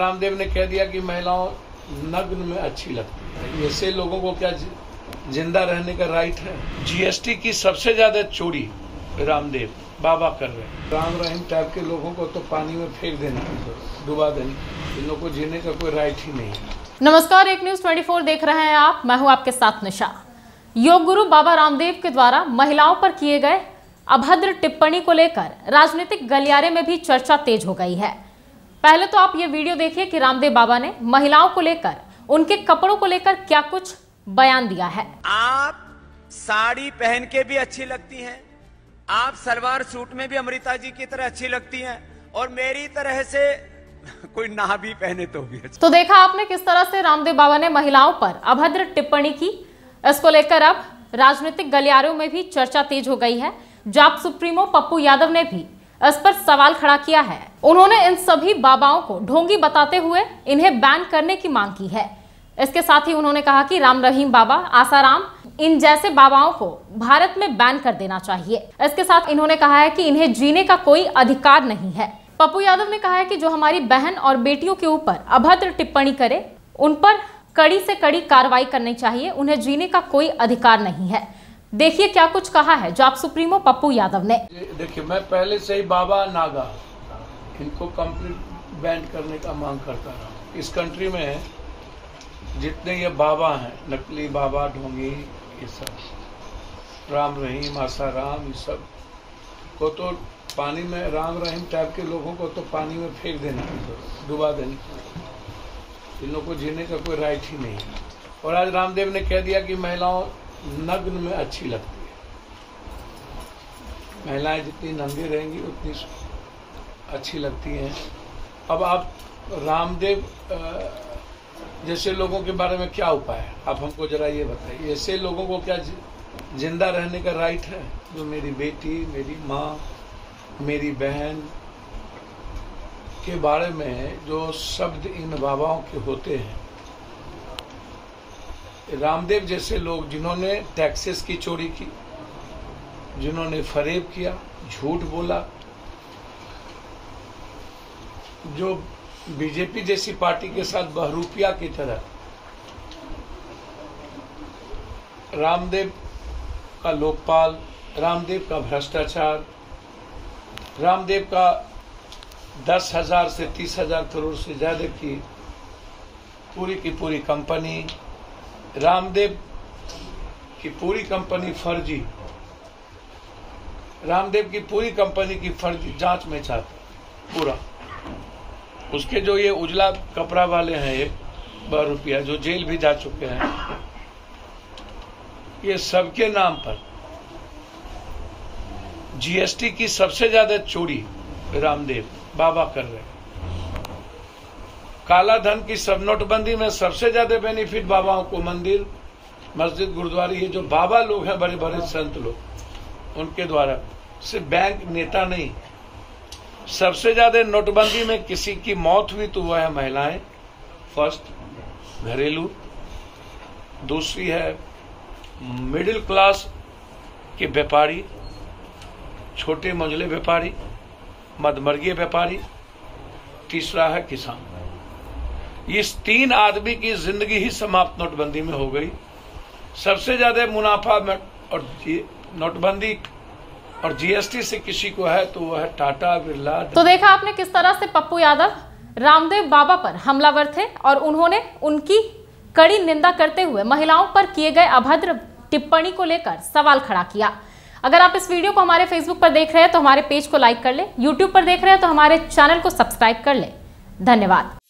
रामदेव ने कह दिया कि महिलाओं नग्न में अच्छी लगती है। ऐसे लोगों को क्या जिंदा रहने का राइट है? जीएसटी की सबसे ज्यादा चोरी रामदेव बाबा कर रहे हैं। राम रहीम टाइप के लोगों को तो पानी में फेंक देने की, डुबा देने, इन लोगों को जीने का कोई राइट ही नहीं है। नमस्कार, एक न्यूज 24 देख रहे हैं आप। मैं हूं आपके साथ निशा। योग गुरु बाबा रामदेव के द्वारा महिलाओं पर किए गए अभद्र टिप्पणी को लेकर राजनीतिक गलियारे में भी चर्चा तेज हो गई है। पहले तो आप ये वीडियो देखिए कि रामदेव बाबा ने महिलाओं को लेकर, उनके कपड़ों को लेकर क्या कुछ बयान दिया है। आप साड़ी पहन के भी अच्छी लगती हैं, आप सलवार सूट में भी अमृता जी की तरह अच्छी लगती हैं, और मेरी तरह से कोई ना भी पहने तो भी अच्छा। तो देखा आपने किस तरह से रामदेव बाबा ने महिलाओं पर अभद्र टिप्पणी की। इसको लेकर अब राजनीतिक गलियारों में भी चर्चा तेज हो गई है। जाप सुप्रीमो पप्पू यादव ने भी इस पर सवाल खड़ा किया है। उन्होंने इन सभी बाबाओं को ढोंगी बताते हुए इन्हें बैन करने की मांग की है। इसके साथ ही उन्होंने कहा कि राम रहीम बाबा, आसाराम, इन जैसे बाबाओं को भारत में बैन कर देना चाहिए। इसके साथ इन्होंने कहा है कि इन्हें जीने का कोई अधिकार नहीं है। पप्पू यादव ने कहा है कि जो हमारी बहन और बेटियों के ऊपर अभद्र टिप्पणी करे, उन पर कड़ी से कड़ी कार्रवाई करनी चाहिए। उन्हें जीने का कोई अधिकार नहीं है। देखिए क्या कुछ कहा है जाप सुप्रीमो पप्पू यादव ने। देखिए, मैं पहले से ही बाबा नागा इनको कंप्लीट बैन करने का मांग करता रहा। इस कंट्री में जितने ये बाबा हैं, नकली बाबा, ढोंगी, ये सब, राम रहीम, आसाराम, ये सब को तो पानी में, राम रहीम टाइप के लोगों को तो पानी में फेंक देने की, डुबा देने की, इन लोगों को जीने का कोई राइट ही नहीं है। और आज रामदेव ने कह दिया कि महिलाओं नग्न में अच्छी लगती है। महिलाएं जितनी नंगी रहेंगी उतनी अच्छी लगती हैं। अब आप रामदेव जैसे लोगों के बारे में क्या उपाय है, आप हमको जरा ये बताइए। ऐसे लोगों को क्या जिंदा रहने का राइट है? जो मेरी बेटी, मेरी माँ, मेरी बहन के बारे में जो शब्द इन बाबाओं के होते हैं, रामदेव जैसे लोग जिन्होंने टैक्सेस की चोरी की, जिन्होंने फरेब किया, झूठ बोला, जो बीजेपी जैसी पार्टी के साथ बहरूपिया की तरह रामदेव का लोकपाल, रामदेव का भ्रष्टाचार, रामदेव का 10,000 से 30,000 करोड़ से ज्यादा की पूरी कंपनी, रामदेव की पूरी कंपनी फर्जी, रामदेव की पूरी कंपनी की फर्जी जांच में चाहता पूरा। उसके जो ये उजला कपड़ा वाले हैं, ये बहरूपिया जो जेल भी जा चुके हैं, ये सबके नाम पर जीएसटी की सबसे ज्यादा चोरी रामदेव बाबा कर रहे हैं। काला धन की सब नोटबंदी में सबसे ज्यादा बेनिफिट बाबाओं को, मंदिर, मस्जिद, गुरुद्वारे, ये जो बाबा लोग हैं, बड़े बड़े संत लोग, उनके द्वारा, सिर्फ बैंक नेता नहीं। सबसे ज्यादा नोटबंदी में किसी की मौत हुई तो वह है महिलाएं, फर्स्ट घरेलू, दूसरी है मिडिल क्लास के व्यापारी, छोटे मंझले व्यापारी, मध्यवर्गीय व्यापारी, तीसरा है किसान। इस 3 आदमी की जिंदगी ही समाप्त नोटबंदी में हो गई। सबसे ज्यादा मुनाफा और नोटबंदी और जीएसटी से किसी को है तो वह है टाटा, बिरला। तो देखा आपने किस तरह से पप्पू यादव रामदेव बाबा पर हमलावर थे और उन्होंने उनकी कड़ी निंदा करते हुए महिलाओं पर किए गए अभद्र टिप्पणी को लेकर सवाल खड़ा किया। अगर आप इस वीडियो को हमारे फेसबुक पर देख रहे हैं तो हमारे पेज को लाइक कर ले, यूट्यूब पर देख रहे हैं तो हमारे चैनल को सब्सक्राइब कर ले। धन्यवाद।